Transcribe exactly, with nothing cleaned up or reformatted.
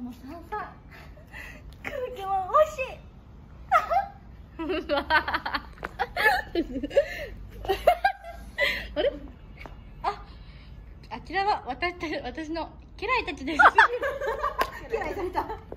もさんさん空気も欲しいあれ、あ、あちらは私た私の家来たちです。 家来された。